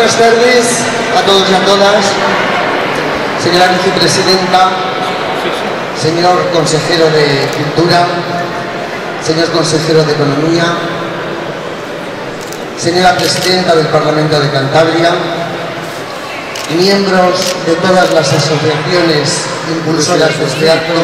buenas tardes a todos y a todas. Señora vicepresidenta, señor consejero de Cultura, señor consejero de Economía, señora presidenta del Parlamento de Cantabria, miembros de todas las asociaciones impulsoras de este acto,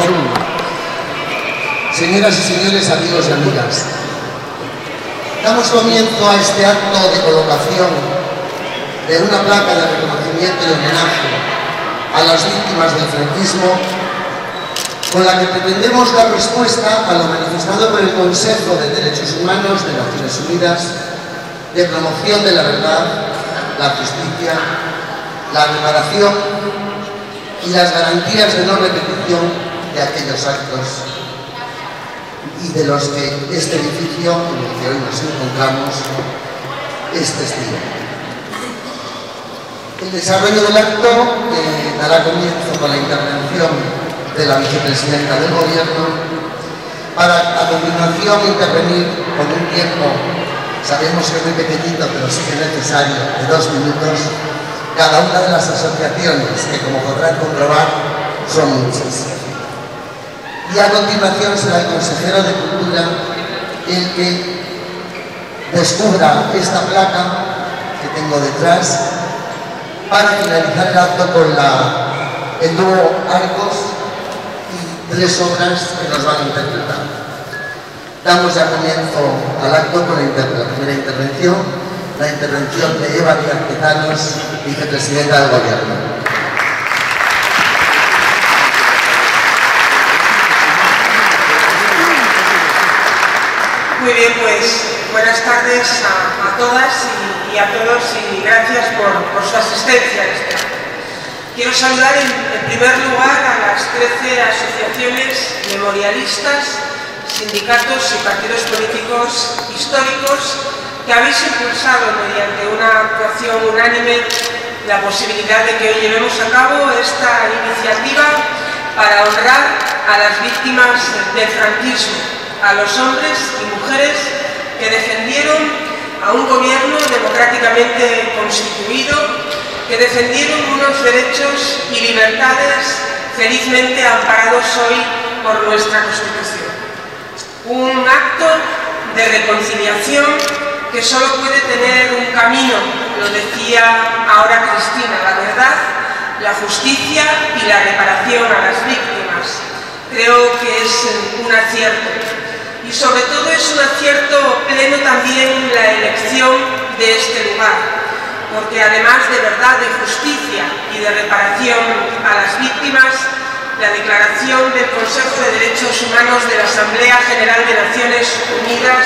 señoras y señores, amigos y amigas. Damos comienzo a este acto de colocación de una placa de reconocimiento y homenaje a las víctimas del franquismo, con la que pretendemos dar respuesta a lo manifestado por el Consejo de Derechos Humanos de Naciones Unidas de promoción de la verdad, la justicia, la reparación y las garantías de no repetición de aquellos actos y de los que este edificio en el que hoy nos encontramos es testigo. El desarrollo del acto dará comienzo con la intervención de la vicepresidenta del Gobierno, para a continuación intervenir con un tiempo, sabemos que es muy pequeñito, pero sí que es necesario, de 2 minutos, cada una de las asociaciones, que como podrán comprobar, son muchas. Y a continuación será el consejero de Cultura el que descubra esta placa que tengo detrás, para finalizar el acto con el dúo Arcos y 3 obras que nos van a interpretar. Damos ya comienzo al acto con la primera intervención, la intervención de Eva Díaz Tezanos, vicepresidenta del Gobierno. Muy bien, pues buenas tardes a todas y a todos y gracias por su asistencia a este acto. Quiero saludar en primer lugar a las 13 asociaciones memorialistas, sindicatos y partidos políticos históricos que habéis impulsado mediante una actuación unánime la posibilidad de que hoy llevemos a cabo esta iniciativa para honrar a las víctimas del franquismo, a los hombres y mujeres que defendieron a un gobierno democráticamente constituido, que defendieron unos derechos y libertades felizmente amparados hoy por nuestra Constitución. Un acto de reconciliación que solo puede tener un camino, lo decía ahora Cristina, la verdad, la justicia y la reparación a las víctimas. Creo que es un acierto. Y sobre todo es un acierto pleno también la elección de este lugar, porque además de verdad, de justicia y de reparación a las víctimas, la declaración del Consejo de Derechos Humanos de la Asamblea General de Naciones Unidas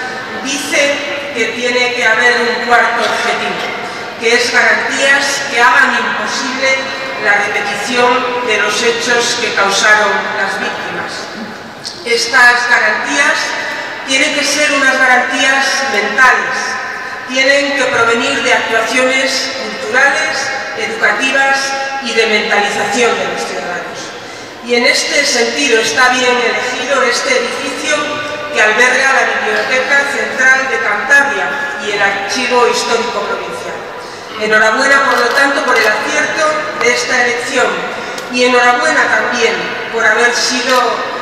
dice que tiene que haber un cuarto objetivo, que es garantías que hagan imposible la repetición de los hechos que causaron las víctimas. Estas garantías tienen que ser unas garantías mentales, tienen que provenir de actuaciones culturales, educativas y de mentalización de los ciudadanos. Y en este sentido está bien elegido este edificio que alberga la Biblioteca Central de Cantabria y el Archivo Histórico Provincial. Enhorabuena, por lo tanto, por el acierto de esta elección y enhorabuena también por haber sido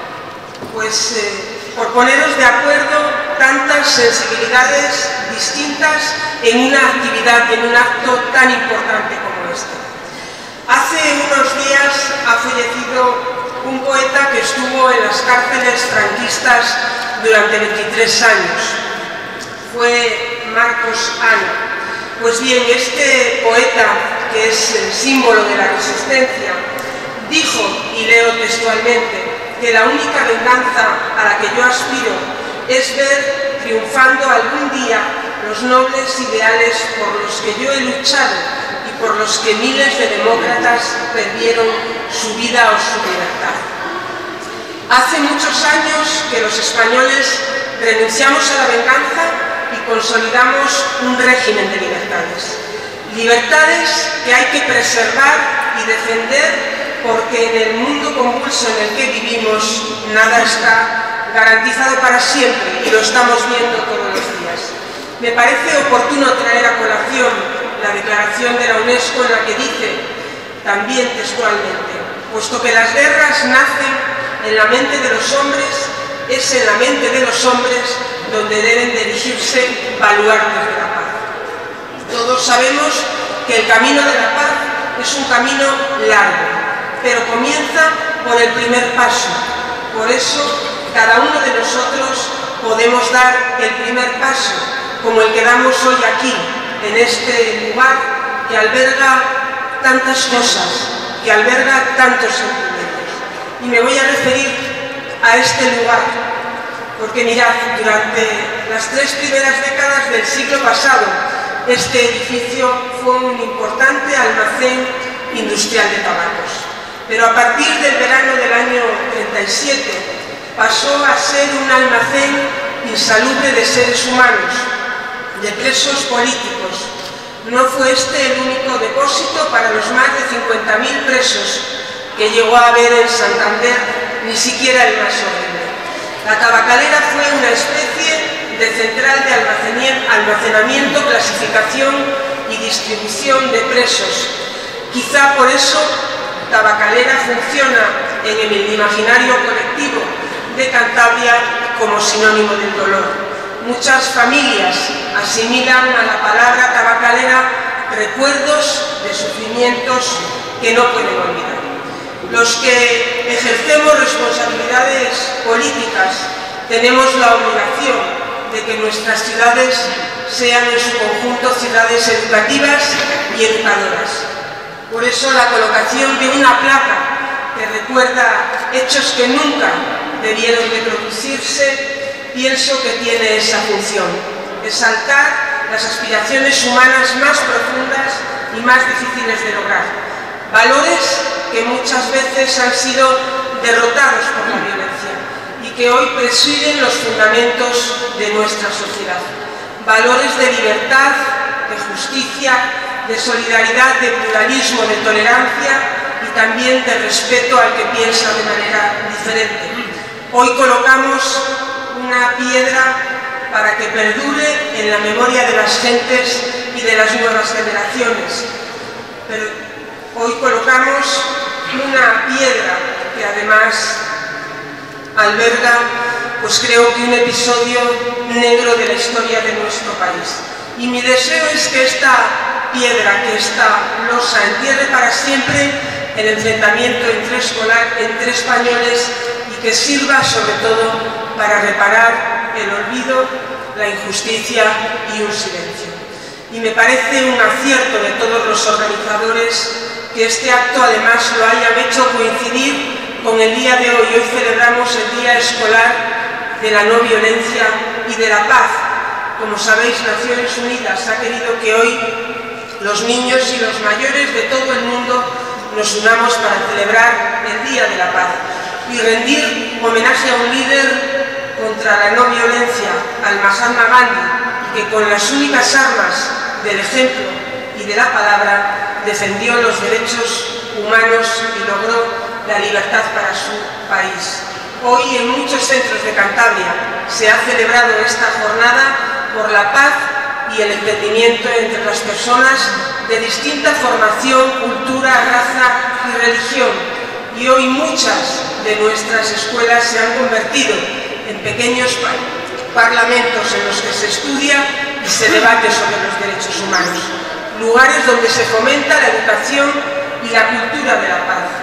por poneros de acuerdo tantas sensibilidades distintas en una actividad, en un acto tan importante como este. Hace unos días ha fallecido un poeta que estuvo en las cárceles franquistas durante 23 años. Fue Marcos Ana. Pues bien, este poeta, que es el símbolo de la resistencia, dijo, y leo textualmente, que la única venganza a la que yo aspiro es ver triunfando algún día los nobles ideales por los que yo he luchado y por los que miles de demócratas perdieron su vida o su libertad. Hace muchos años que los españoles renunciamos a la venganza y consolidamos un régimen de libertades. Libertades que hay que preservar y defender, porque en el mundo convulso en el que vivimos nada está garantizado para siempre y lo estamos viendo todos los días. Me parece oportuno traer a colación la declaración de la UNESCO en la que dice, también textualmente, puesto que las guerras nacen en la mente de los hombres, es en la mente de los hombres donde deben dirigirse baluartes de la paz. Todos sabemos que el camino de la paz es un camino largo, pero comienza por el primer paso. Por eso, cada uno de nosotros podemos dar el primer paso, como el que damos hoy aquí, en este lugar que alberga tantas cosas, que alberga tantos sentimientos. Y me voy a referir a este lugar, porque mirad, durante las 3 primeras décadas del siglo pasado, este edificio fue un importante almacén industrial de tabacos. Pero a partir del verano del año 37 pasó a ser un almacén insalubre de seres humanos, de presos políticos. No fue este el único depósito para los más de 50.000 presos que llegó a haber en Santander, ni siquiera el más horrible. La tabacalera fue una especie de central de almacenamiento, clasificación y distribución de presos. Quizá por eso tabacalera funciona en el imaginario colectivo de Cantabria como sinónimo del dolor. Muchas familias asimilan a la palabra tabacalera recuerdos de sufrimientos que no pueden olvidar. Los que ejercemos responsabilidades políticas tenemos la obligación de que nuestras ciudades sean en su conjunto ciudades educativas y educadoras. Por eso la colocación de una placa que recuerda hechos que nunca debieron de producirse, pienso que tiene esa función, exaltar las aspiraciones humanas más profundas y más difíciles de lograr, valores que muchas veces han sido derrotados por la violencia y que hoy presiden los fundamentos de nuestra sociedad, valores de libertad, de justicia, de solidaridad, de pluralismo, de tolerancia y también de respeto al que piensa de manera diferente. Hoy colocamos una piedra para que perdure en la memoria de las gentes y de las nuevas generaciones. Pero hoy colocamos una piedra que además alberga, pues creo que un episodio negro de la historia de nuestro país. Y mi deseo es que esta piedra, que esta losa entierre para siempre el enfrentamiento entre españoles y que sirva sobre todo para reparar el olvido, la injusticia y un silencio. Y me parece un acierto de todos los organizadores que este acto además lo hayan hecho coincidir con el día de hoy. Hoy celebramos el Día Escolar de la No Violencia y de la Paz. Como sabéis, Naciones Unidas ha querido que hoy los niños y los mayores de todo el mundo nos unamos para celebrar el Día de la Paz y rendir homenaje a un líder contra la no violencia, al Mahatma Gandhi, que con las únicas armas del ejemplo y de la palabra defendió los derechos humanos y logró la libertad para su país. Hoy en muchos centros de Cantabria se ha celebrado esta jornada por la paz y el entendimiento entre las personas de distinta formación, cultura, raza y religión. Y hoy muchas de nuestras escuelas se han convertido en pequeños parlamentos en los que se estudia y se debate sobre los derechos humanos. Lugares donde se fomenta la educación y la cultura de la paz.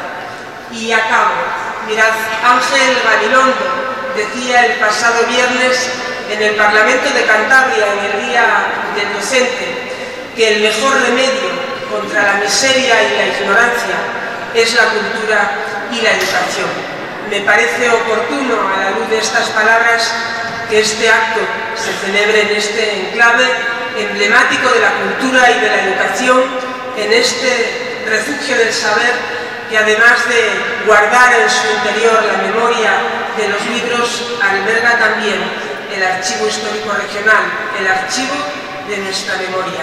Y acabo. Mirad, Ángel Gabilondo decía el pasado viernes en el Parlamento de Cantabria, en el Día del Docente, que el mejor remedio contra la miseria y la ignorancia es la cultura y la educación. Me parece oportuno, a la luz de estas palabras, que este acto se celebre en este enclave emblemático de la cultura y de la educación, en este refugio del saber, que además de guardar en su interior la memoria de los libros, alberga también el Archivo Histórico Regional, el archivo de nuestra memoria.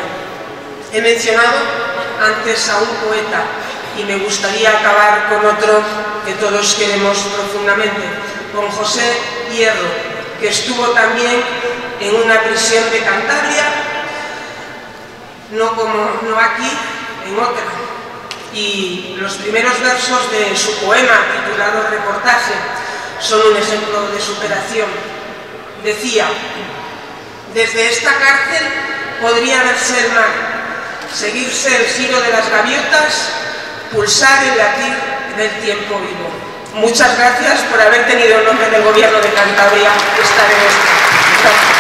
He mencionado antes a un poeta y me gustaría acabar con otro que todos queremos profundamente, con José Hierro, que estuvo también en una prisión de Cantabria no aquí, en otra. Y los primeros versos de su poema, titulado Reportaje, son un ejemplo de superación. Decía: desde esta cárcel podría verse el mar, seguirse el giro de las gaviotas, pulsar el latir del tiempo vivo. Muchas gracias por haber tenido el nombre del Gobierno de Cantabria estar en esto. Gracias.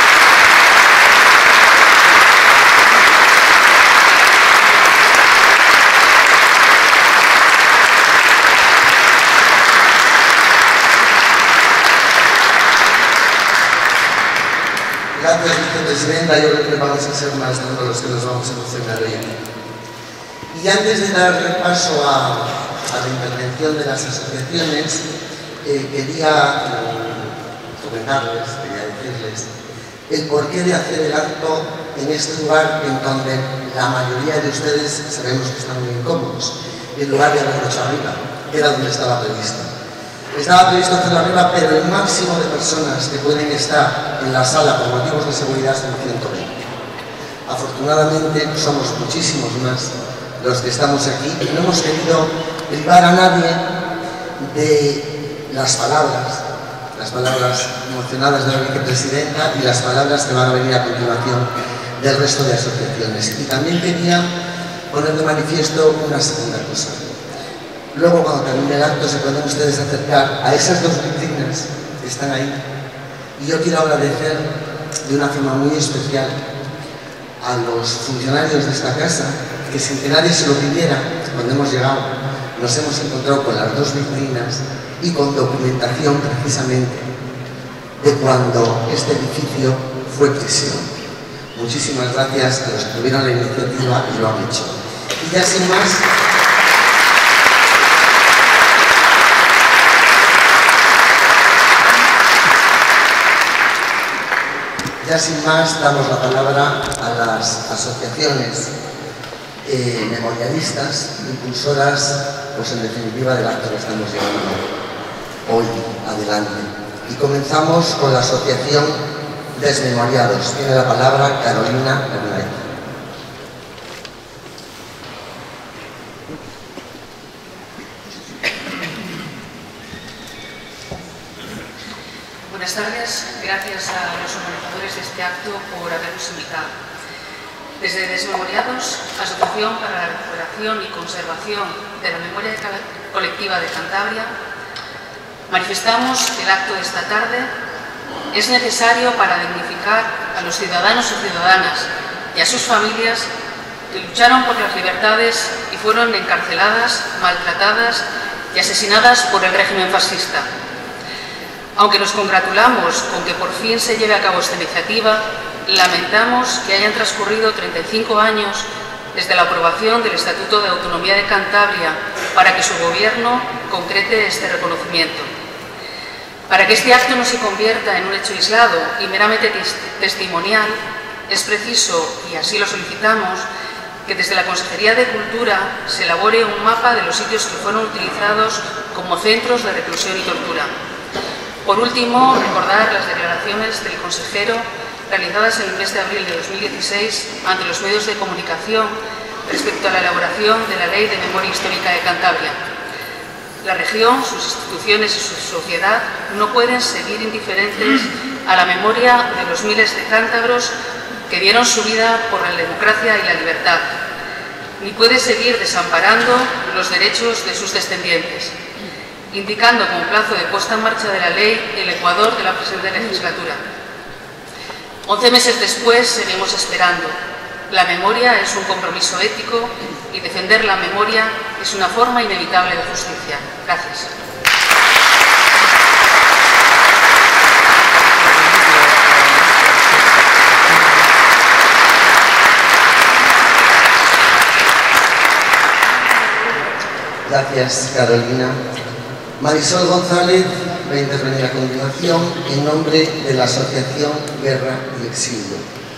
Gracias, vicepresidenta. Yo creo que vamos a ser más de uno los que nos vamos a emocionar hoy. Y antes de dar repaso a la intervención de las asociaciones, quería comentarles, quería decirles el porqué de hacer el acto en este lugar en donde la mayoría de ustedes sabemos que están muy incómodos, en lugar de haberlo hecho arriba, que era donde estaba previsto. Estaba previsto hacerlo arriba, pero el máximo de personas que pueden estar en la sala por motivos de seguridad son 120. Afortunadamente somos muchísimos más los que estamos aquí y no hemos querido privar a nadie de las palabras emocionadas de la vicepresidenta y las palabras que van a venir a continuación del resto de asociaciones. Y también quería poner de manifiesto una segunda cosa. Luego, cuando termine el acto, se pueden ustedes acercar a esas dos vitrinas que están ahí. Y yo quiero agradecer de una forma muy especial a los funcionarios de esta casa, que sin que nadie se lo pidiera, cuando hemos llegado, nos hemos encontrado con las dos vitrinas y con documentación precisamente de cuando este edificio fue prisión. Muchísimas gracias a los que tuvieron la iniciativa y lo han hecho. Y ya sin más... Ya sin más, damos la palabra a las asociaciones memorialistas, impulsoras, pues en definitiva del acto que estamos llevando hoy adelante. Y comenzamos con la asociación Desmemoriados. Tiene la palabra Carolina Bernay. Buenas tardes, gracias a los organizadores de este acto por habernos invitado. Desde Desmemoriados, Asociación para la Recuperación y Conservación de la Memoria Colectiva de Cantabria, manifestamos que el acto de esta tarde es necesario para dignificar a los ciudadanos y ciudadanas y a sus familias que lucharon por las libertades y fueron encarceladas, maltratadas y asesinadas por el régimen fascista. Aunque nos congratulamos con que por fin se lleve a cabo esta iniciativa, lamentamos que hayan transcurrido 35 años desde la aprobación del Estatuto de Autonomía de Cantabria para que su gobierno concrete este reconocimiento. Para que este acto no se convierta en un hecho aislado y meramente testimonial, es preciso, y así lo solicitamos, que desde la Consejería de Cultura se elabore un mapa de los sitios que fueron utilizados como centros de reclusión y tortura. Por último, recordar las declaraciones del consejero realizadas en el mes de abril de 2016 ante los medios de comunicación respecto a la elaboración de la Ley de Memoria Histórica de Cantabria. La región, sus instituciones y su sociedad no pueden seguir indiferentes a la memoria de los miles de cántabros que dieron su vida por la democracia y la libertad, ni puede seguir desamparando los derechos de sus descendientes, indicando como plazo de puesta en marcha de la ley el Ecuador de la presente legislatura. 11 meses después seguimos esperando. La memoria es un compromiso ético y defender la memoria es una forma inevitable de justicia. Gracias. Gracias, Carolina. Marisol González va a intervenir a continuación en nombre de la Asociación Guerra y Exilio.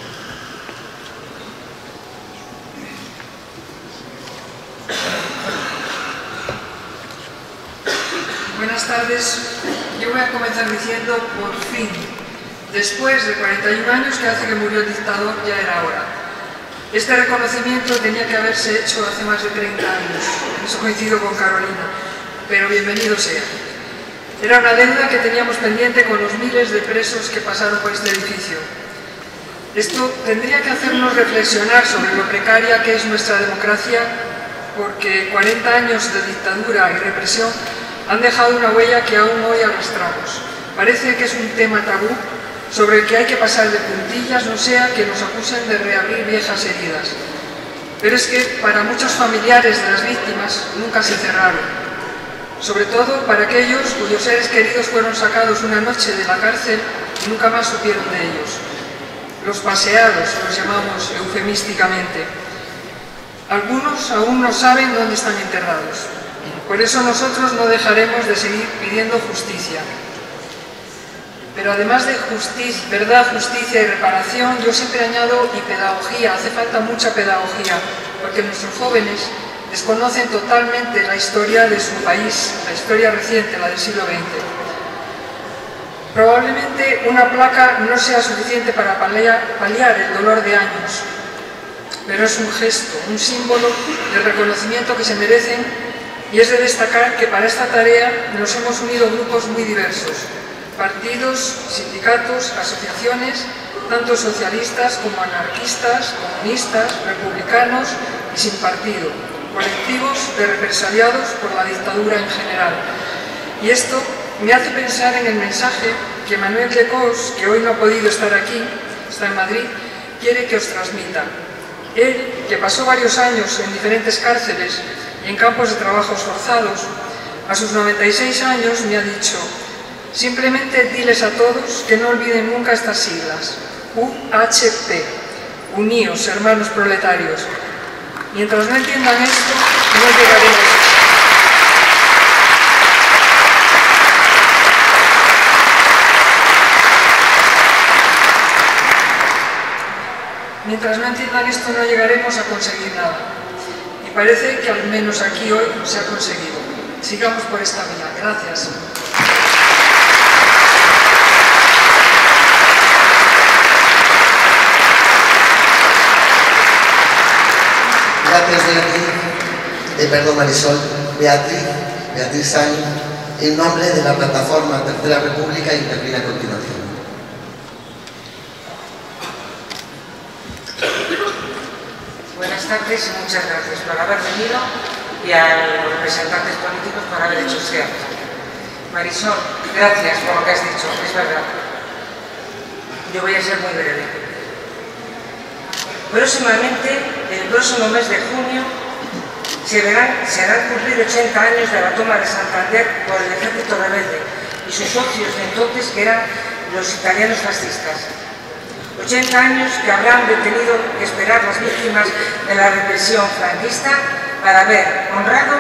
Buenas tardes. Yo voy a comenzar diciendo, por fin, después de 41 años que hace que murió el dictador, ya era hora. Este reconocimiento tenía que haberse hecho hace más de 30 años, en eso coincido con Carolina, pero bienvenido sea. Era una deuda que teníamos pendiente con los miles de presos que pasaron por este edificio. Esto tendría que hacernos reflexionar sobre lo precaria que es nuestra democracia, porque 40 años de dictadura y represión han dejado una huella que aún hoy arrastramos. Parece que es un tema tabú sobre el que hay que pasar de puntillas, no sea que nos acusen de reabrir viejas heridas. Pero es que para muchos familiares de las víctimas nunca se cerraron, sobre todo para aquellos cuyos seres queridos fueron sacados una noche de la cárcel y nunca más supieron de ellos. Los paseados, los llamamos eufemísticamente. Algunos aún no saben dónde están enterrados. Por eso nosotros no dejaremos de seguir pidiendo justicia. Pero además de verdad, justicia y reparación, yo siempre añado y pedagogía. Hace falta mucha pedagogía, porque nuestros jóvenes desconocen totalmente la historia de su país, la historia reciente, la del siglo XX. Probablemente una placa no sea suficiente para paliar el dolor de años, pero es un gesto, un símbolo del reconocimiento que se merecen, y es de destacar que para esta tarea nos hemos unido grupos muy diversos: partidos, sindicatos, asociaciones, tanto socialistas como anarquistas, comunistas, republicanos y sin partido, colectivos de represaliados por la dictadura en general. Y esto me hace pensar en el mensaje que Manuel de Cos, que hoy no ha podido estar aquí, está en Madrid, quiere que os transmita. Él, que pasó varios años en diferentes cárceles y en campos de trabajos forzados, a sus 96 años me ha dicho: simplemente diles a todos que no olviden nunca estas siglas, UHP, uníos, hermanos proletarios. Mientras no entiendan esto, no llegaremos. Mientras no entiendan esto, no llegaremos a conseguir nada. Y parece que al menos aquí hoy se ha conseguido. Sigamos por esta vía. Gracias. Gracias, Marisol. Beatriz Sainz, en nombre de la plataforma Tercera República, interviene a continuación. Buenas tardes y muchas gracias por haber venido y a los representantes políticos por haber hecho este acto. Marisol, gracias por lo que has dicho, es verdad. Yo voy a ser muy breve. Próximamente, el próximo mes de junio, se harán cumplir 80 años de la toma de Santander por el ejército rebelde y sus socios de entonces, que eran los italianos fascistas. 80 años que habrán tenido que esperar las víctimas de la represión franquista para haber honrado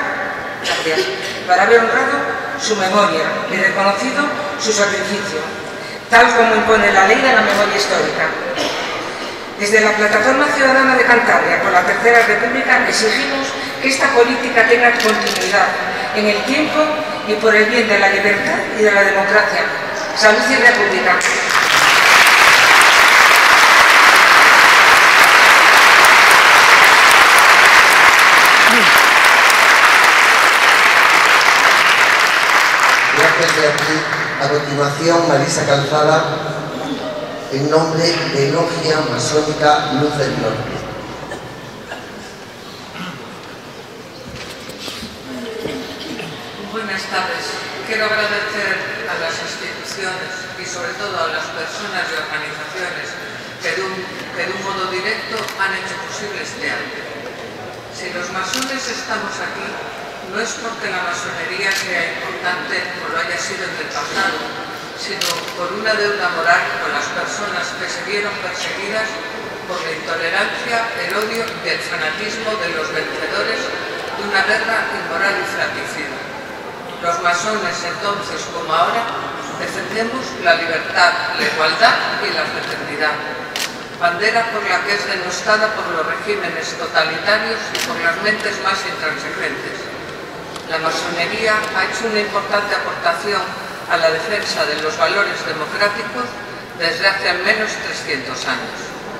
su memoria y reconocido su sacrificio, tal como impone la ley de la memoria histórica. Desde la Plataforma Ciudadana de Cantabria por la Tercera República exigimos que esta política tenga continuidad en el tiempo y por el bien de la libertad y de la democracia. Salud y República. Gracias, Beatriz. A continuación, Marisa Calzada, en nombre de Logia Masónica Luz del Norte. Buenas tardes. Quiero agradecer a las instituciones y sobre todo a las personas y organizaciones que de un modo directo han hecho posible este acto. Si los masones estamos aquí, no es porque la masonería sea importante o lo haya sido en el pasado, sino por una deuda moral con las personas que se vieron perseguidas por la intolerancia, el odio y el fanatismo de los vencedores de una guerra inmoral y fratricida. Los masones, entonces como ahora, defendemos la libertad, la igualdad y la fraternidad, bandera por la que es denostada por los regímenes totalitarios y por las mentes más intransigentes. La masonería ha hecho una importante aportación a la defensa de los valores democráticos desde hace al menos 300 años.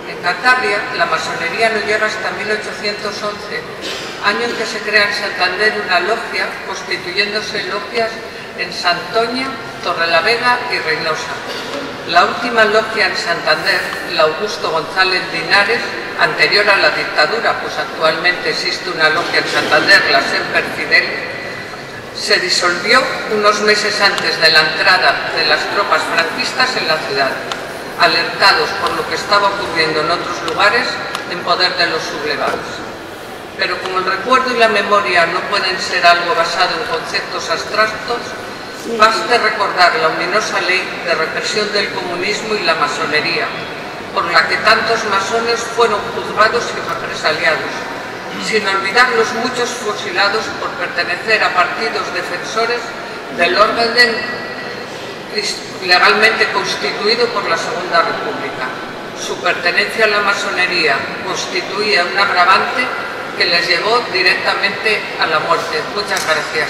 En Cantabria, la masonería no llega hasta 1811, año en que se crea en Santander una logia, constituyéndose logias en Santoña, Torrelavega y Reynosa. La última logia en Santander, la Augusto González Linares, anterior a la dictadura, pues actualmente existe una logia en Santander, la Semper Fidelis, se disolvió unos meses antes de la entrada de las tropas franquistas en la ciudad, alertados por lo que estaba ocurriendo en otros lugares en poder de los sublevados. Pero como el recuerdo y la memoria no pueden ser algo basado en conceptos abstractos, baste recordar la ominosa ley de represión del comunismo y la masonería, por la que tantos masones fueron juzgados y represaliados, sin olvidar los muchos fusilados por pertenecer a partidos defensores del orden legalmente constituido por la Segunda República. Su pertenencia a la masonería constituía un agravante que les llevó directamente a la muerte. Muchas gracias.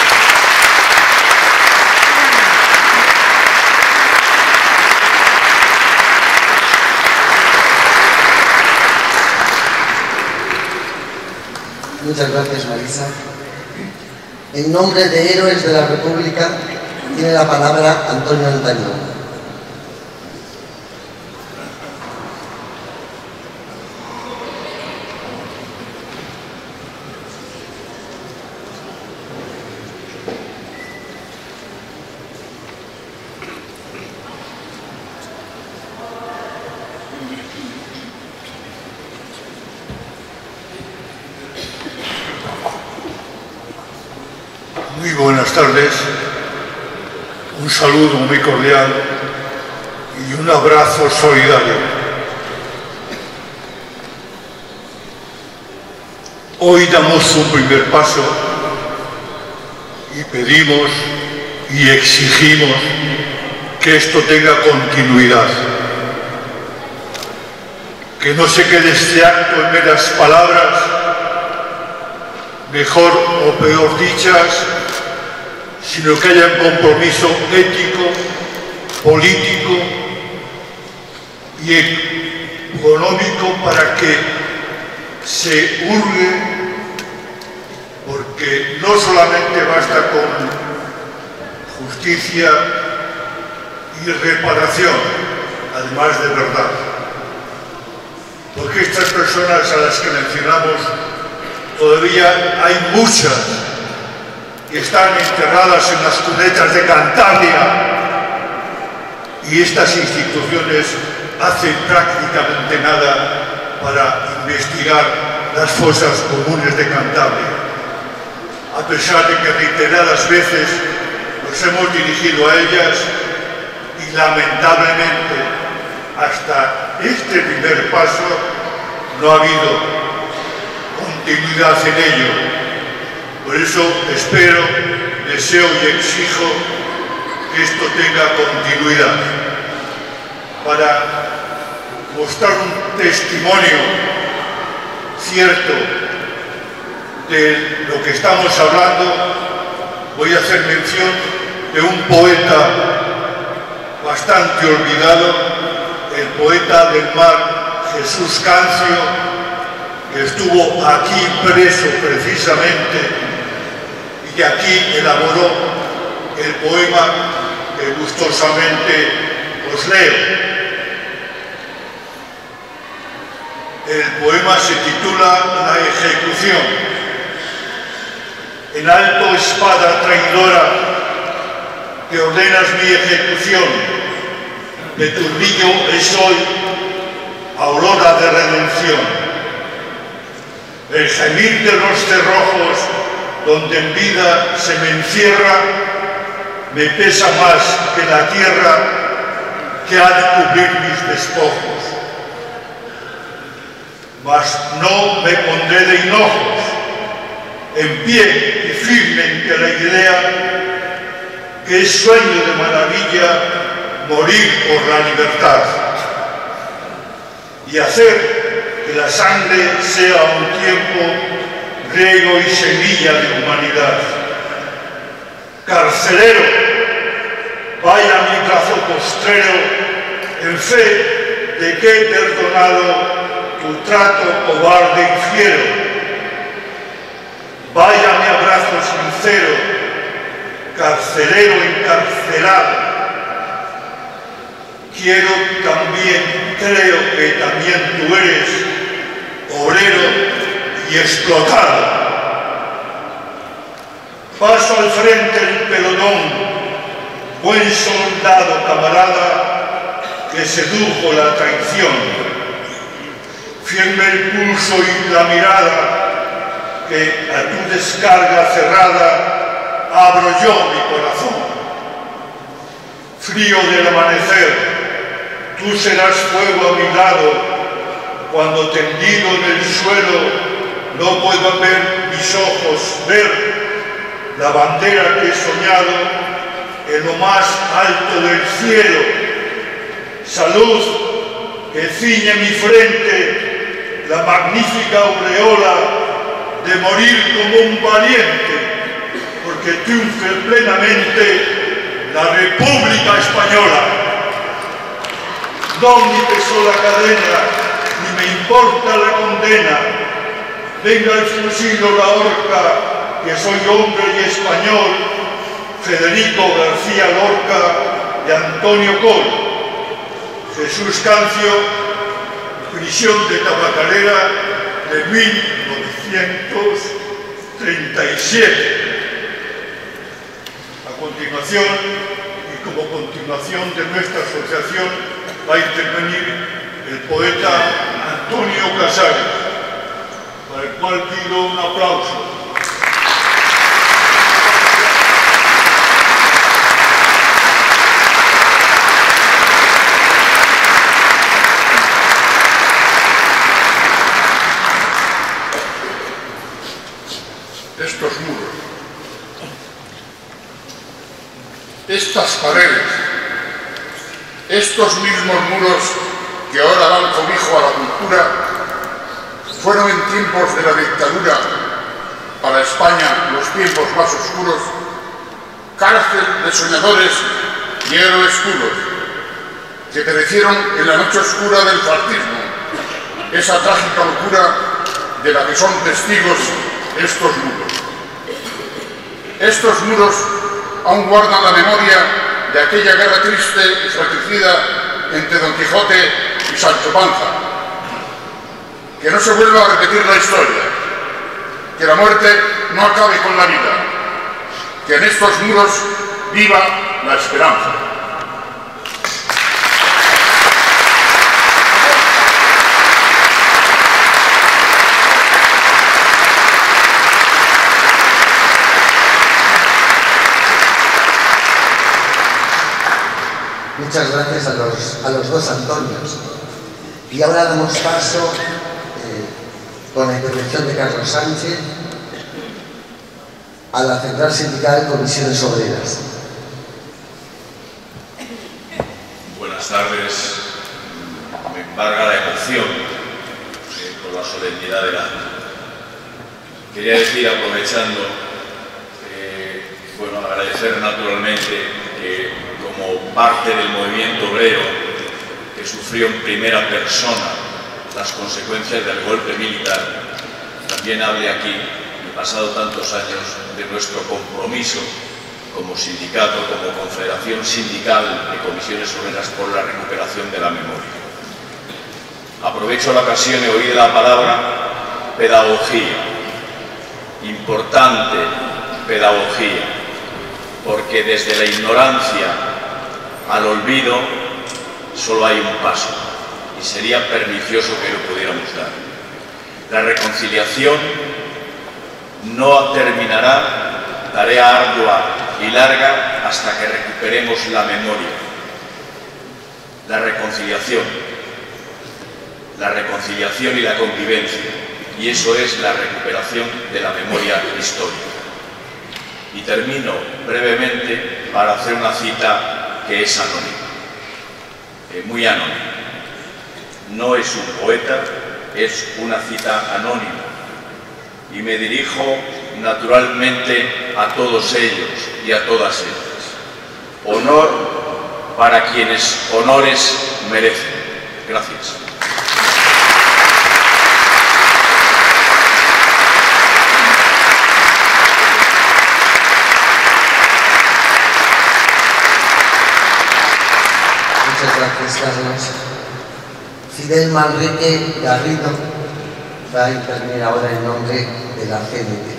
Muchas gracias, Marisa. En nombre de Héroes de la República, tiene la palabra Antonio Antañón. Muy buenas tardes, un saludo muy cordial y un abrazo solidario. Hoy damos un primer paso y pedimos y exigimos que esto tenga continuidad, que no se quede este acto en meras palabras, mejor o peor dichas, sino que haya un compromiso ético, político y económico para que se hurgue, porque no solamente basta con justicia y reparación, además de verdad, porque estas personas a las que mencionamos todavía hay muchas que están enterradas en las cunetas de Cantabria y estas instituciones hacen prácticamente nada para investigar las fosas comunes de Cantabria. A pesar de que reiteradas veces nos hemos dirigido a ellas y lamentablemente hasta este primer paso no ha habido continuidad en ello. Por eso espero, deseo y exijo que esto tenga continuidad para mostrar un testimonio cierto de lo que estamos hablando. Voy a hacer mención de un poeta bastante olvidado, el poeta del mar Jesús Cancio, que estuvo aquí preso precisamente y que aquí elaboró el poema que gustosamente os leo. El poema se titula La ejecución. En alto, espada traidora, que ordenas mi ejecución, de tu brillo es hoy aurora de redención. El gemir de los cerrojos, donde en vida se me encierra, me pesa más que la tierra que ha de cubrir mis despojos. Mas no me pondré de hinojos, en pie y firme ante la idea que es sueño de maravilla morir por la libertad y hacer que la sangre sea a un tiempo riego y semilla de humanidad. Carcelero, vaya mi brazo postrero en fe te quede perdonado tu trato cobarde y fiero. Vaya mi abrazo sincero, carcelero encarcelado. Quiero también, creo que también tú eres obrero y explotado. Paso al frente el pelotón, buen soldado camarada que sedujo la traición. Firme el pulso y la mirada que a tu descarga cerrada abro yo mi corazón. Frío del amanecer, tú serás fuego a mi lado, cuando tendido en el suelo no puedo ver mis ojos ver la bandera que he soñado en lo más alto del cielo. Salud que ciñe mi frente, la magnífica aureola de morir como un valiente, porque triunfe plenamente la República Española. No me pesó la cadena, ni me importa la condena. Venga el fusil o la horca, que soy hombre y español, Federico García Lorca y Antonio Col. Jesús Cancio, prisión de Tabacalera de 1937. A continuación, y como continuación de nuestra asociación, va a intervenir el poeta Antonio Casares, para el cual pido un aplauso. Estos muros, estas paredes, estos mismos muros que ahora dan cobijo a la cultura, fueron en tiempos de la dictadura, para España los tiempos más oscuros, cárcel de soñadores y héroes puros, que perecieron en la noche oscura del fascismo, esa trágica locura de la que son testigos estos muros. Estos muros aún guardan la memoria de aquella guerra triste y fratricida entre Don Quijote y Sancho Panza. Que no se vuelva a repetir la historia, que la muerte no acabe con la vida, que en estos muros viva la esperanza. Muchas gracias a los dos Antonios. Y ahora damos paso con la intervención de Carlos Sánchez a la Central Sindical Comisiones Obreras. Buenas tardes. Me embarga la emoción por la solemnidad del acto. Quería decir, aprovechando, agradecer naturalmente que como parte del movimiento obrero que sufrió en primera persona las consecuencias del golpe militar, también hable aquí, y pasado tantos años, de nuestro compromiso como sindicato, como confederación sindical de comisiones obreras por la recuperación de la memoria. Aprovecho la ocasión y oír la palabra pedagogía, importante pedagogía, porque desde la ignorancia al olvido solo hay un paso, y sería pernicioso que lo pudiéramos dar. La reconciliación no terminará, tarea ardua y larga, hasta que recuperemos la memoria. La reconciliación y la convivencia, y eso es la recuperación de la memoria histórica. Y termino brevemente para hacer una cita que es anónima, muy anónima. No es un poeta, es una cita anónima. Y me dirijo naturalmente a todos ellos y a todas ellas. Honor para quienes honores merecen. Gracias. Muchas gracias, Carlos. Fidel Manrique Garrido va a intervenir ahora en nombre de la CNT.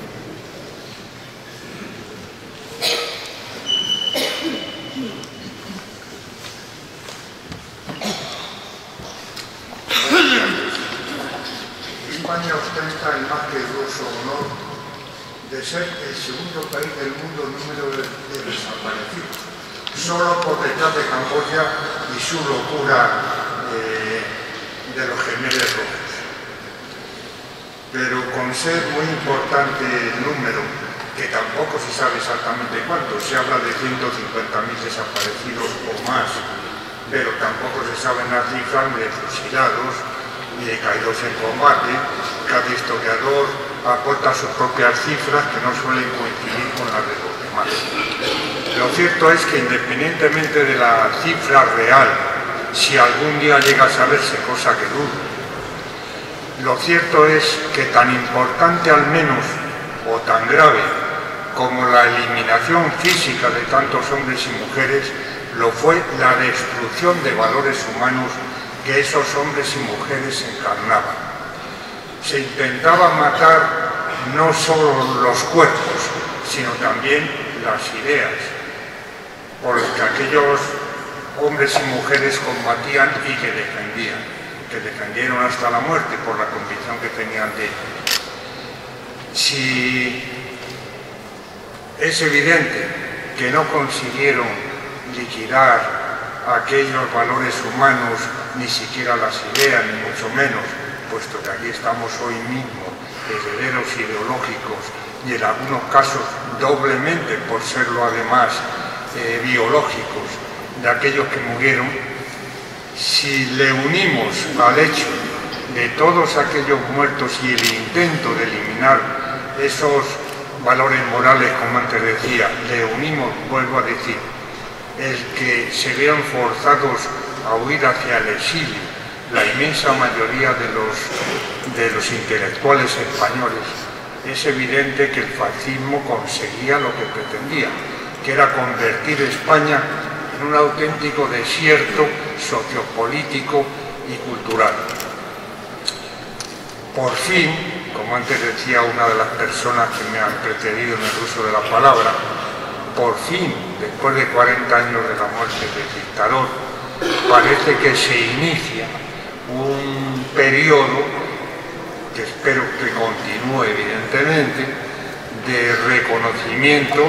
España ostenta el más que dudoso honor de ser el segundo país del mundo en número de desaparecidos, solo por detrás de Camboya y su locura de los Gemelos Rojos. Pero con ser muy importante el número, que tampoco se sabe exactamente cuánto, se habla de 150.000 desaparecidos o más, pero tampoco se saben las cifras ni de fusilados ni de caídos en combate. Cada historiador aporta sus propias cifras que no suelen coincidir con las de los demás. Lo cierto es que independientemente de la cifra real, si algún día llega a saberse, cosa que dudo, lo cierto es que tan importante al menos, o tan grave, como la eliminación física de tantos hombres y mujeres, lo fue la destrucción de valores humanos que esos hombres y mujeres encarnaban. Se intentaba matar no solo los cuerpos, sino también las ideas, por las que aquellos hombres y mujeres combatían y que defendieron hasta la muerte por la convicción que tenían de ello. Si es evidente que no consiguieron liquidar aquellos valores humanos, ni siquiera las ideas, ni mucho menos, puesto que aquí estamos hoy mismo, herederos ideológicos, y en algunos casos doblemente, por serlo además, biológicos, de aquellos que murieron. Si le unimos al hecho de todos aquellos muertos y el intento de eliminar esos valores morales, como antes decía, le unimos, vuelvo a decir, el que se vean forzados a huir hacia el exilio la inmensa mayoría de los intelectuales españoles, es evidente que el fascismo conseguía lo que pretendía, que era convertir España en un auténtico desierto sociopolítico y cultural. Por fin, como antes decía una de las personas que me han precedido en el uso de la palabra, por fin, después de 40 años de la muerte del dictador, parece que se inicia un periodo, que espero que continúe evidentemente, de reconocimiento,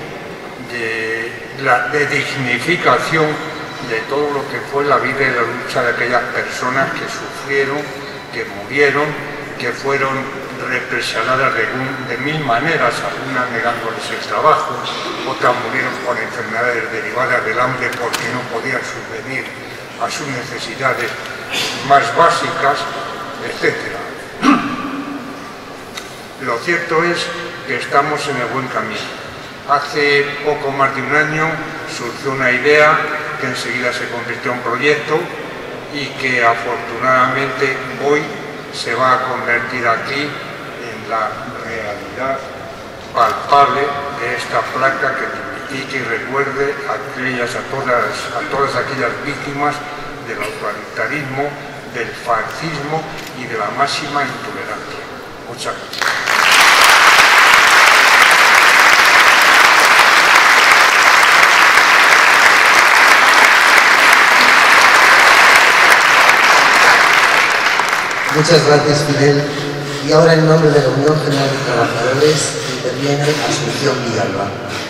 de dignificación de todo lo que fue la vida y la lucha de aquellas personas que sufrieron, que murieron, que fueron represaliadas de mil maneras, algunas negándoles el trabajo, otras murieron por enfermedades derivadas del hambre porque no podían subvenir a sus necesidades más básicas, etc. Lo cierto es que estamos en el buen camino. Hace poco más de un año surgió una idea que enseguida se convirtió en proyecto y que afortunadamente hoy se va a convertir aquí en la realidad palpable de esta placa que dignifique y recuerde a todas aquellas víctimas del autoritarismo, del fascismo y de la máxima intolerancia. Muchas gracias. Muchas gracias, Fidel. Y ahora, en nombre de la Unión General de Trabajadores, interviene Asunción Villalba.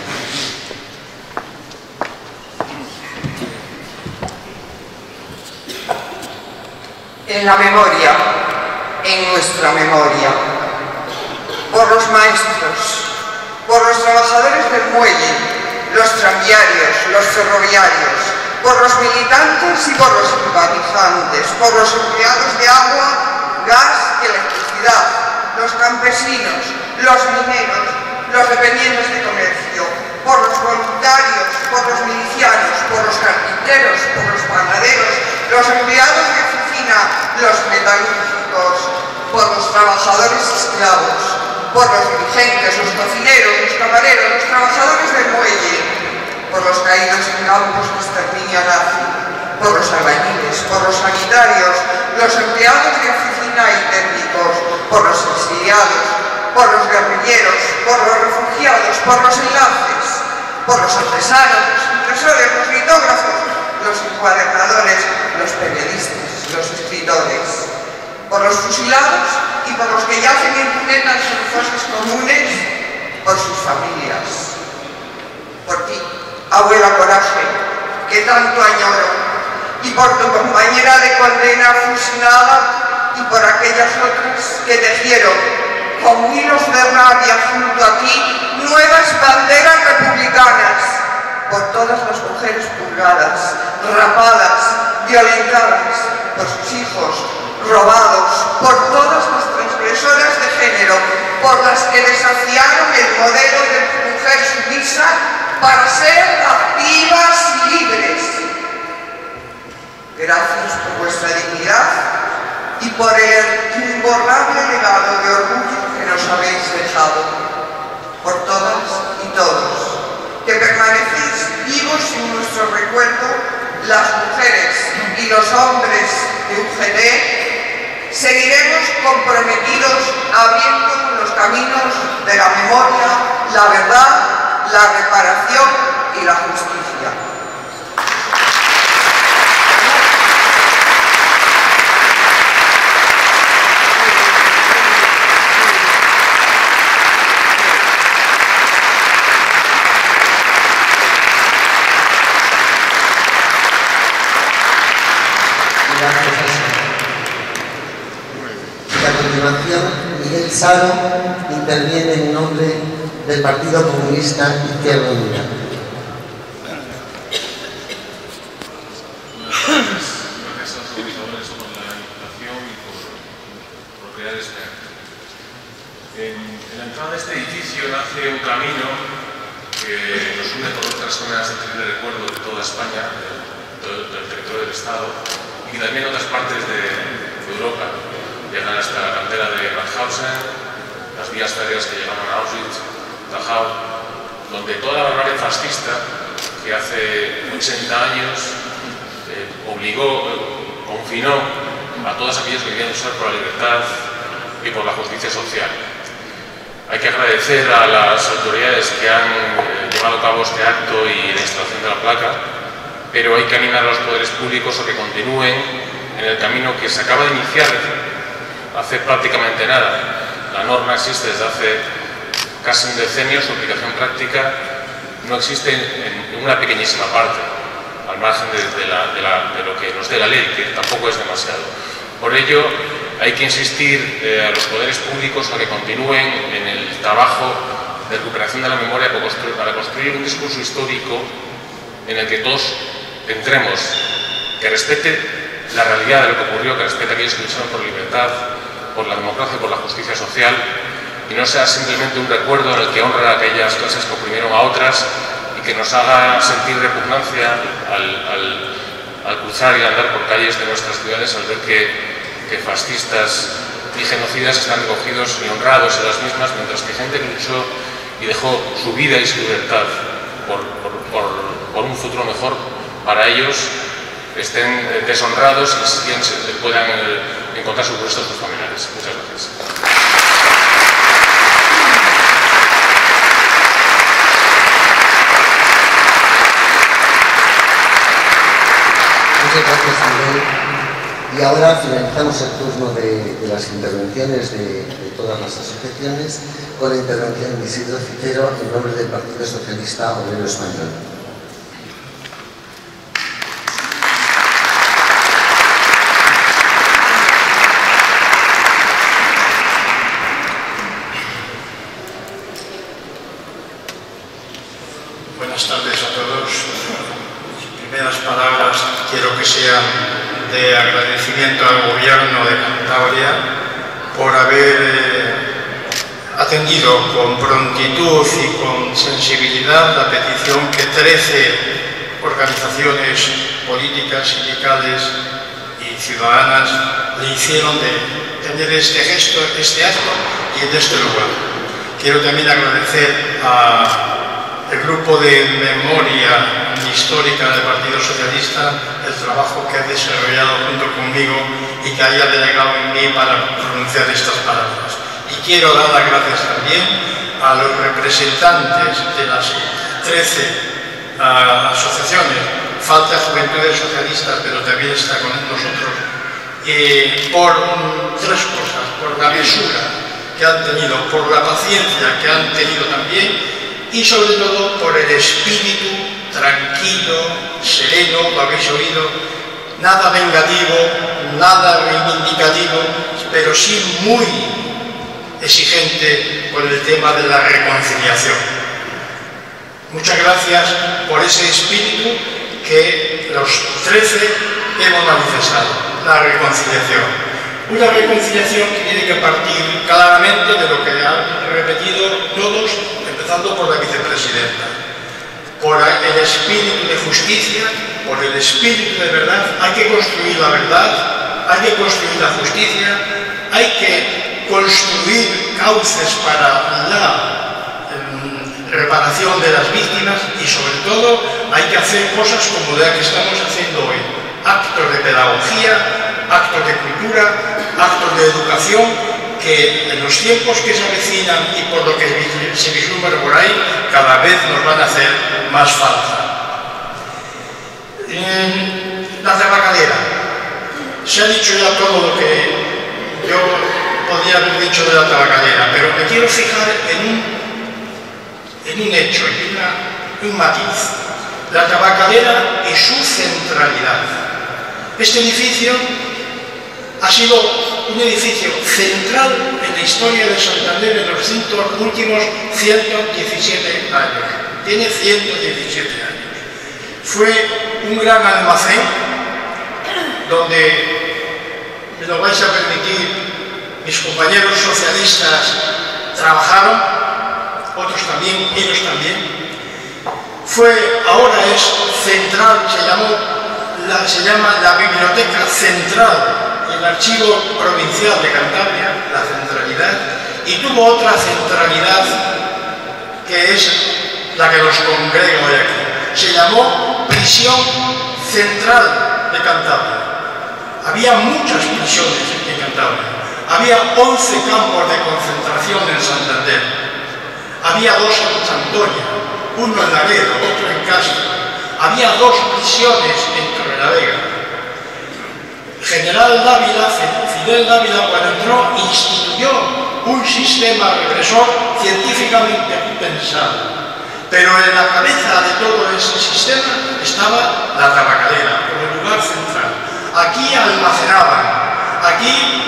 En la memoria, en nuestra memoria, por los maestros, por los trabajadores del muelle, los tranviarios, los ferroviarios, por los militantes y por los simpatizantes, por los empleados de agua, gas y electricidad, los campesinos, los mineros, los dependientes de comercio, por los voluntarios, por los milicianos, por los carpinteros, por los panaderos, los empleados los metalúrgicos, por los trabajadores esclavos, por los dirigentes, los cocineros, los camareros, los trabajadores del muelle, por los caídos en campos de exterminio nazi, por los albañiles, por los sanitarios, los empleados de oficina y técnicos, por los exiliados, por los guerrilleros, por los refugiados, por los enlaces, por los artesanos, los impresores, los litógrafos, los encuadernadores, los periodistas, los escritores, por los fusilados y por los que yacen en cunetas en fosas comunes, por sus familias. Por ti, abuela Coraje, que tanto añoro, y por tu compañera de condena fusilada y por aquellas otras que tejieron con hilos de rabia junto a ti nuevas banderas republicanas, por todas las mujeres purgadas, rapadas, violentadas, por sus hijos robados, por todas las transgresoras de género, por las que desafiaron el modelo de mujer sumisa para ser activas y libres. Gracias por vuestra dignidad y por el imborrable legado de orgullo que nos habéis dejado. Por todas y todos, que permanecéis vivos en nuestro recuerdo, las mujeres y los hombres de UGT, seguiremos comprometidos abriendo los caminos de la memoria, la verdad, la reparación y la justicia. Y a continuación, Miguel Saro interviene en nombre del Partido Comunista Izquierda Unida. Gracias a los organizadores por la invitación y por crear este acto. En la entrada de este edificio nace un camino que nos une por otras zonas de tren de recuerdo de toda España, del territorio del Estado, y también otras partes de Europa. Llegan hasta la cantera de Mauthausen, las vías férreas que llegaban a Auschwitz, Dachau, donde toda la barbarie fascista que hace 80 años confinó a todos aquellos que querían luchar por la libertad y por la justicia social. Hay que agradecer a las autoridades que han llevado a cabo este acto y la instalación de la placa, pero hay que animar a los poderes públicos a que continúen en el camino que se acaba de iniciar hace prácticamente nada. La norma existe desde hace casi un decenio, su aplicación práctica no existe en una pequeñísima parte, al margen de lo que nos dé la ley, que tampoco es demasiado. Por ello, hay que insistir a los poderes públicos a que continúen en el trabajo de recuperación de la memoria para construir un discurso histórico en el que todos entremos, que respete la realidad de lo que ocurrió, que respete a aquellos que lucharon por la libertad, por la democracia y por la justicia social, y no sea simplemente un recuerdo en el que honra a aquellas clases que oprimieron a otras y que nos haga sentir repugnancia al cruzar y andar por calles de nuestras ciudades al ver que fascistas y genocidas están recogidos y honrados en las mismas, mientras que gente que luchó y dejó su vida y su libertad por un futuro mejor para ellos estén deshonrados y puedan encontrar sus restos sus familiares. Muchas gracias. Muchas gracias, Miguel. Y ahora finalizamos el turno de las intervenciones de todas las asociaciones con la intervención de Isidro Citero en nombre del Partido Socialista Obrero Español. Buenas tardes a todos. Mis primeras palabras quiero que sean de agradecimiento al Gobierno de Cantabria por haber atendido con prontitud y con sensibilidad la petición que 13 organizaciones políticas, sindicales y y ciudadanas le hicieron de tener este gesto, este acto y en este lugar. Quiero también agradecer al grupo de memoria histórica del Partido Socialista el trabajo que ha desarrollado junto conmigo y que haya delegado en mí para pronunciar estas palabras. Y quiero dar las gracias también a los representantes de las 13 asociaciones, falta Juventudes Socialistas, pero también está con nosotros, por tres cosas: por la mesura que han tenido, por la paciencia que han tenido también, y sobre todo por el espíritu tranquilo, sereno, lo habéis oído, nada vengativo, nada reivindicativo, pero sí muy exigente con el tema de la reconciliación. Muchas gracias por ese espíritu que los 13 hemos manifestado, la reconciliación. Una reconciliación que tiene que partir claramente de lo que han repetido todos, empezando por la vicepresidenta. Por el espíritu de justicia, por el espíritu de verdad. Hay que construir la verdad, hay que construir la justicia, hay que construir cauces para la reparación de las víctimas y sobre todo hay que hacer cosas como la que estamos haciendo hoy. Actos de pedagogía, actos de cultura, actos de educación que en los tiempos que se avecinan y por lo que se vislumbra por ahí, cada vez nos van a hacer más falta. La tabacalera. Se ha dicho ya todo lo que yo podría haber dicho de la tabacalera, pero me quiero fijar en un hecho, en un matiz. La tabacalera y su centralidad. Este edificio ha sido un edificio central en la historia de Santander en los últimos 117 años. Tiene 117 años. Fue un gran almacén donde, me lo vais a permitir, mis compañeros socialistas trabajaron, otros también, ellos también. Ahora es central, se llama la Biblioteca Central, el Archivo Provincial de Cantabria, la centralidad, y tuvo otra centralidad que es la que nos congrega hoy aquí. Se llamó Prisión Central de Cantabria. Había muchas prisiones en Cantabria. Había 11 campos de concentración en Santander. Había 2 en Santoña, uno en Laredo, otro en Castro. Había 2 prisiones en Torrelavega. General Dávila, Fidel Dávila, cuando entró, instituyó un sistema represor científicamente pensado. Pero en la cabeza de todo ese sistema estaba la tabacalera, como lugar central. Aquí almacenaban, aquí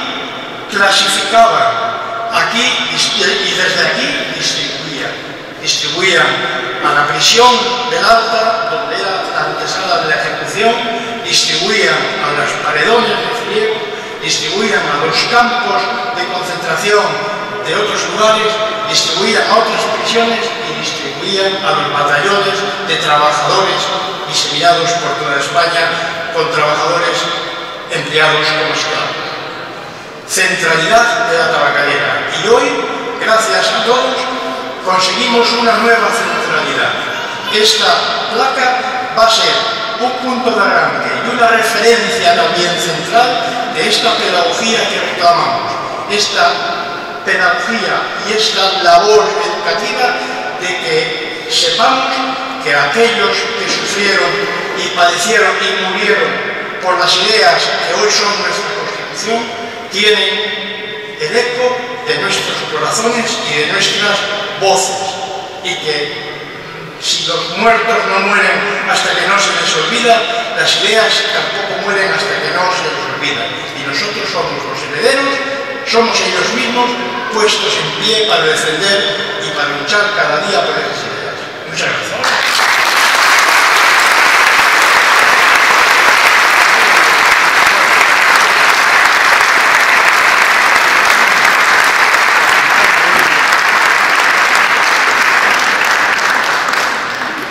clasificaban, aquí y desde aquí distribuían a la prisión del Alta, donde era la antesala de la ejecución, distribuían a los paredones de friego, distribuían a los campos de concentración de otros lugares, distribuían a otras prisiones y distribuían a los batallones de trabajadores diseminados por toda España con trabajadores empleados como esclavos. Centralidad de la tabacalera. Y hoy, gracias a todos, conseguimos una nueva centralidad. Esta placa va a ser un punto de arranque y una referencia también central de esta pedagogía que reclamamos. Esta pedagogía y esta labor educativa de que sepamos que aquellos que sufrieron y padecieron y murieron por las ideas que hoy son nuestra Constitución tienen el eco de nuestros corazones y de nuestras voces, y que si los muertos no mueren hasta que no se les olvida, las ideas tampoco mueren hasta que no se les olvida, y nosotros somos los herederos, somos ellos mismos puestos en pie para defender y para luchar cada día por esas ideas. Muchas gracias.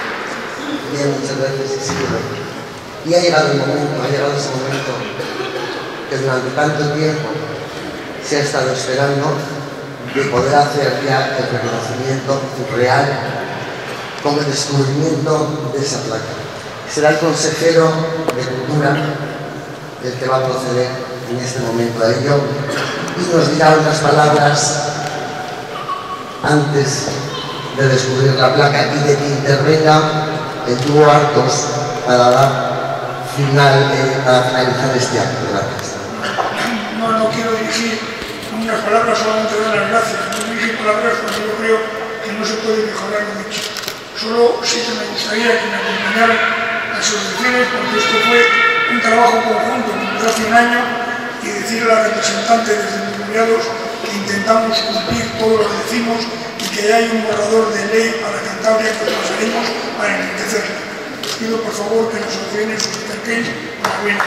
Muchas gracias, Isidro. Y ha llegado el momento, ha llegado ese momento que durante tanto tiempo se ha estado esperando, de poder hacer ya el reconocimiento real con el descubrimiento de esa placa. Será el consejero de Cultura el que va a proceder en este momento a ello y nos dirá unas palabras antes de descubrir la placa y de que intervenga el dúo Arcos para finalizar este acto. Gracias. No quiero dirigir unas palabras, solamente dar las gracias. No dirigir palabras porque yo creo que no se puede mejorar lo dicho. Solo sí que me gustaría que me acompañaran las asociaciones, porque esto fue un trabajo conjunto que empezó hace un año, y decirle a la representante desde Memoriados que intentamos cumplir todo lo que decimos y que hay un borrador de ley para Cantabria que pasaremos para enriquecerla. Os pido por favor que las asociaciones os acerquéis para bien.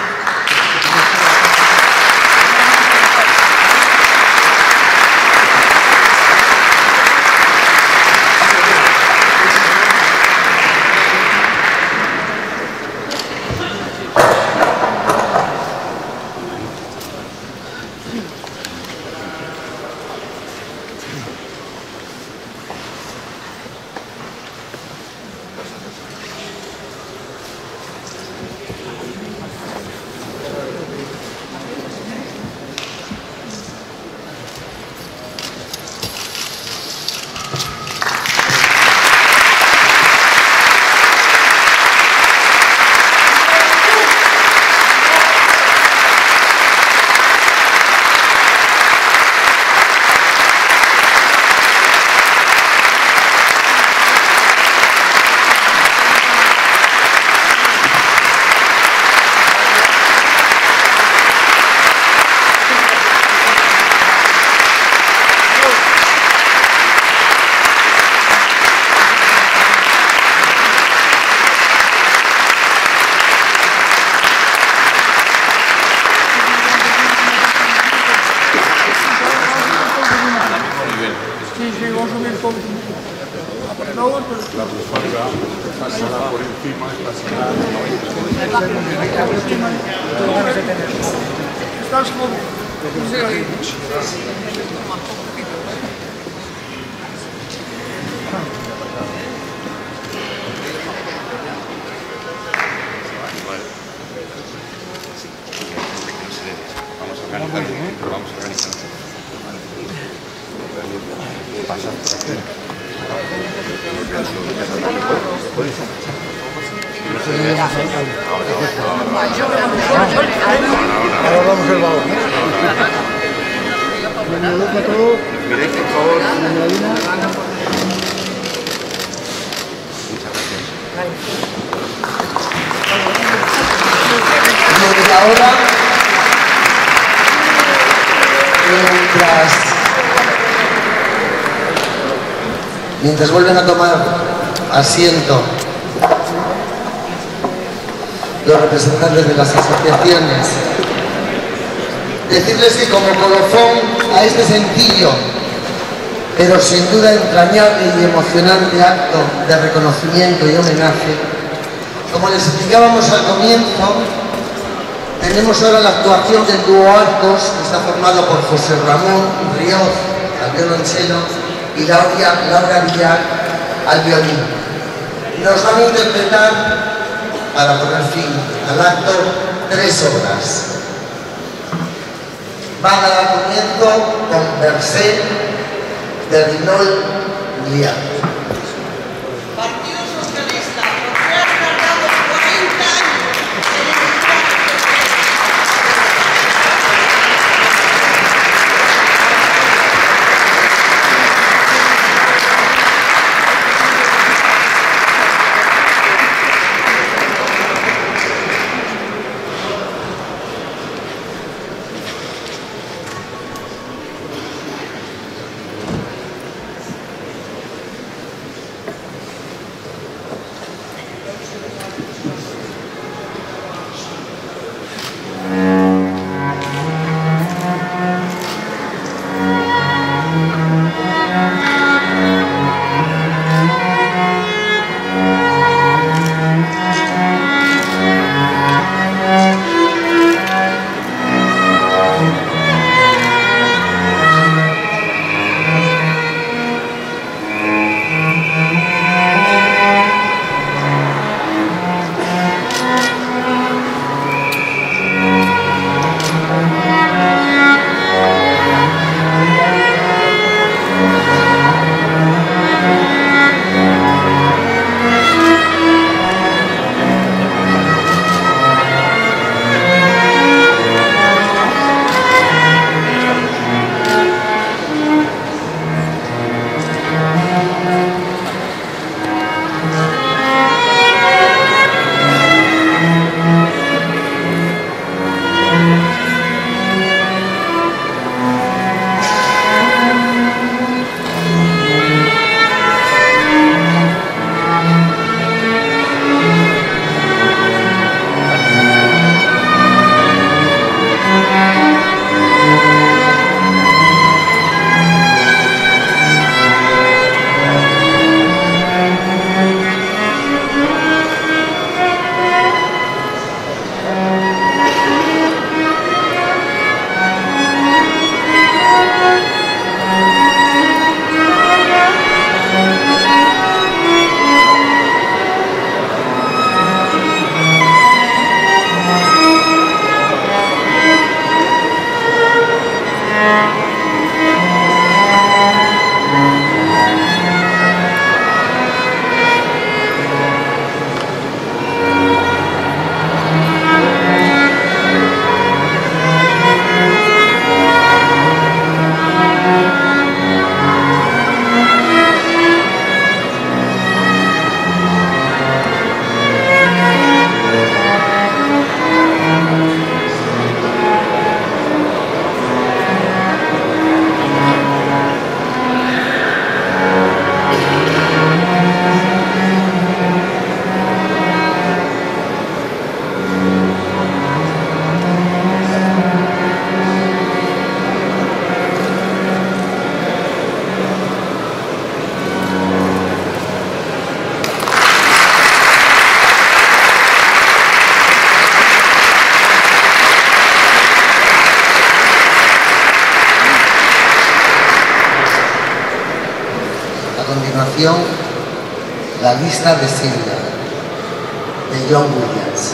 Ahora, mientras vuelven a tomar asiento los representantes de las asociaciones, decirles que como colofón a este sencillo pero sin duda entrañable y emocionante acto de reconocimiento y homenaje, como les explicábamos al comienzo, tenemos ahora la actuación del dúo Arcos, que está formado por José Ramón Ríos al violonchelo y Laura Villar al violín. Nos van a interpretar, para poner fin al acto, 3 obras. Van a dar comienzo con Bercé de Rinol Liat. Partido Socialista, ¿por qué has tardado 40 años en eliminar sección La lista de Schindler, de John Williams.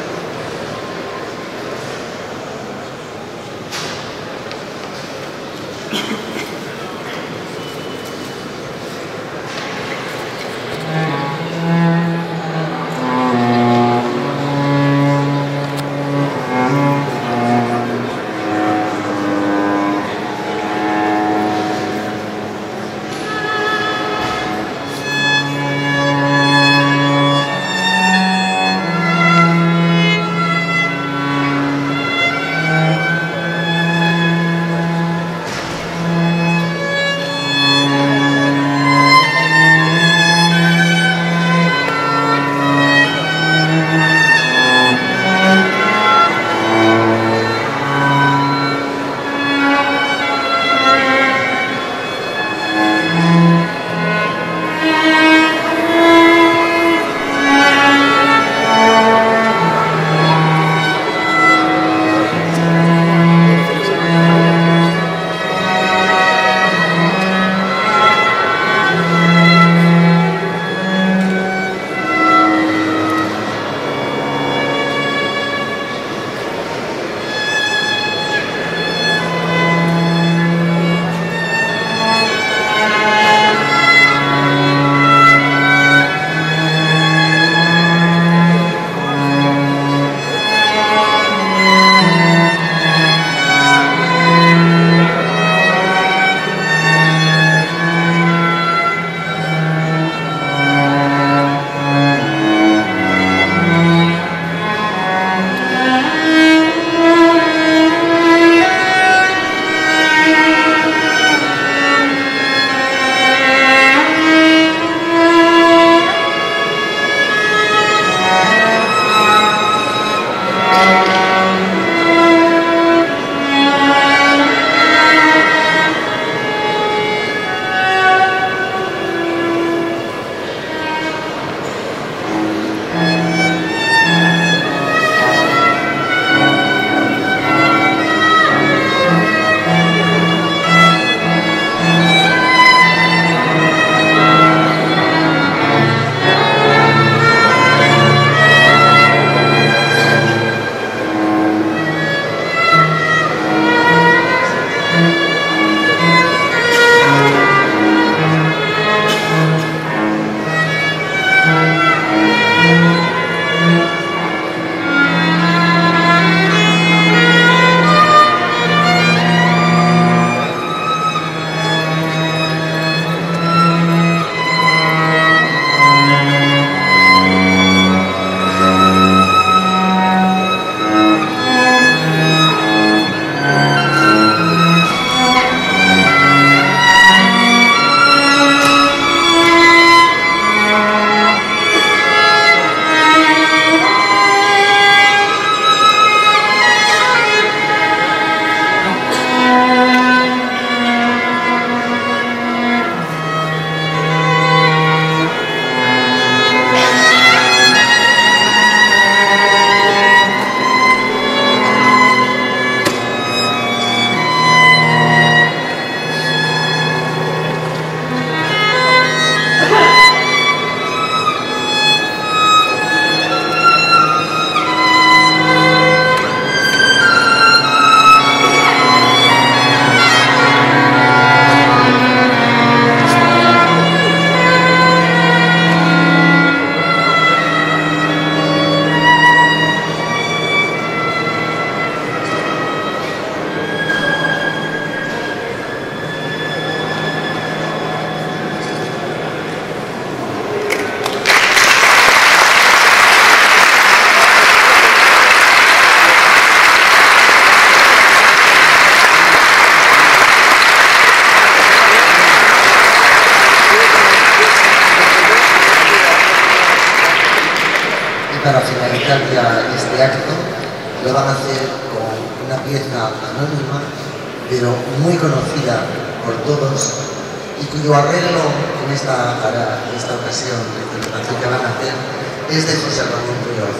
para finalizar ya este acto, lo van a hacer con una pieza anónima, pero muy conocida por todos, y cuyo arreglo en esta ocasión, la interpretación que van a hacer, es de José Ramón Muñoz,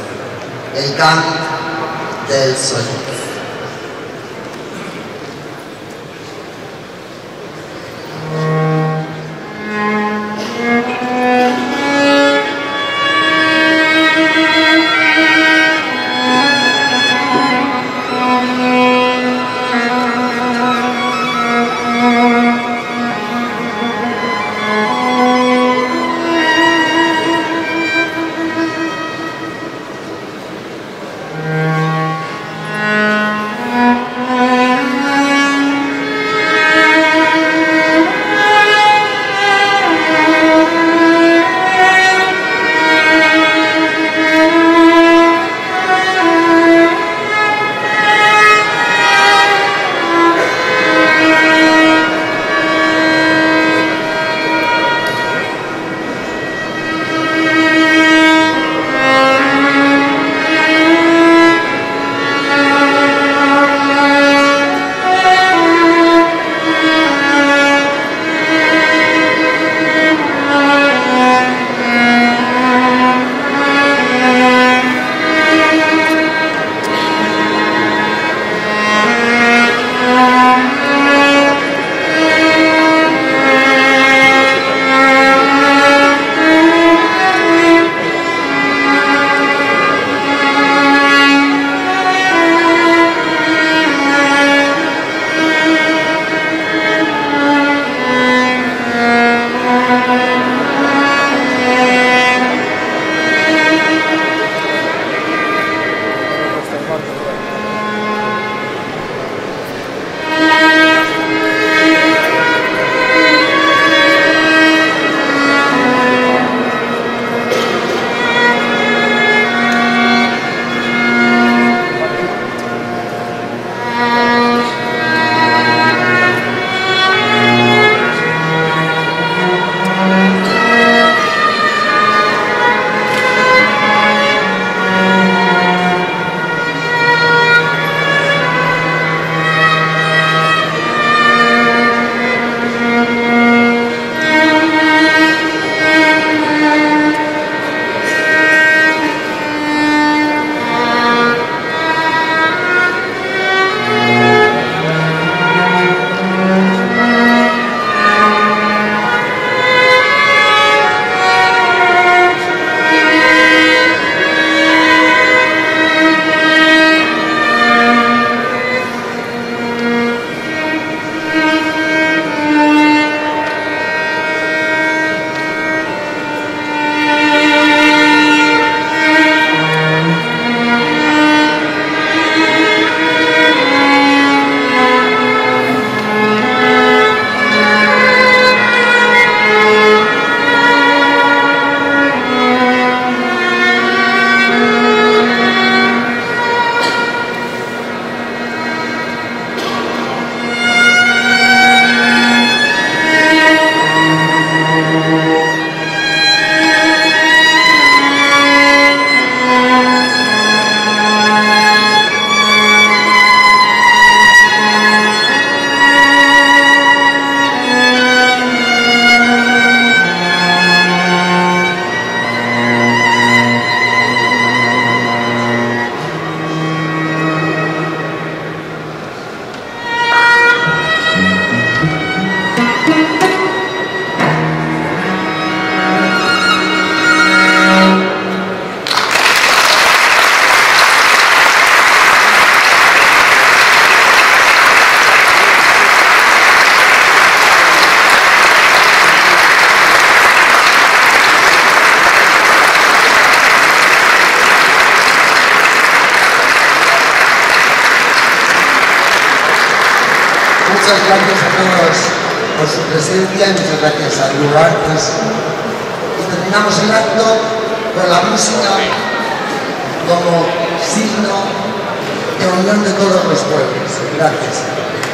el Cant del Sueño. Muchas gracias a todos por su presencia y muchas gracias a Hugo Artes. Y terminamos el acto con la música como signo de unión de todos los pueblos. Gracias.